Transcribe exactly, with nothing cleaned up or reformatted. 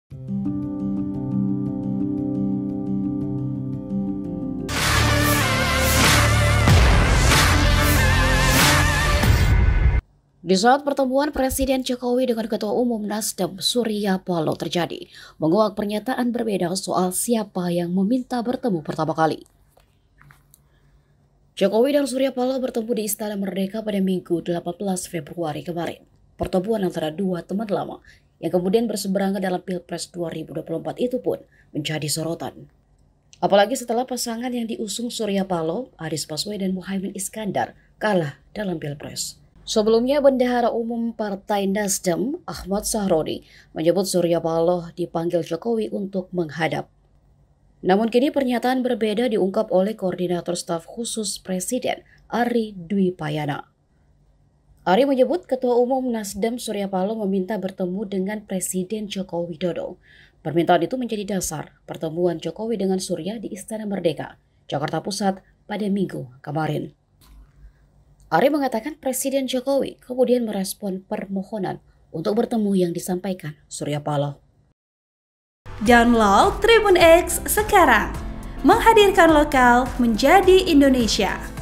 Di saat pertemuan Presiden Jokowi dengan Ketua Umum Nasdem Surya Paloh terjadi, menguak pernyataan berbeda soal siapa yang meminta bertemu pertama kali. Jokowi dan Surya Paloh bertemu di Istana Merdeka pada Minggu delapan belas Februari kemarin. Pertemuan antara dua teman lama yang kemudian berseberangan dalam Pilpres dua ribu dua puluh empat itu pun menjadi sorotan. Apalagi setelah pasangan yang diusung Surya Paloh, Anies Baswedan dan Muhaimin Iskandar kalah dalam Pilpres. Sebelumnya, Bendahara Umum Partai Nasdem, Ahmad Sahroni, menyebut Surya Paloh dipanggil Jokowi untuk menghadap. Namun kini pernyataan berbeda diungkap oleh Koordinator Staf Khusus Presiden, Ari Dwi Payana. Ari menyebut Ketua Umum Nasdem Surya Paloh meminta bertemu dengan Presiden Joko Widodo. Permintaan itu menjadi dasar pertemuan Jokowi dengan Surya di Istana Merdeka, Jakarta Pusat pada Minggu kemarin. Ari mengatakan Presiden Jokowi kemudian merespon permohonan untuk bertemu yang disampaikan Surya Paloh. Download Tribun X sekarang, menghadirkan lokal menjadi Indonesia.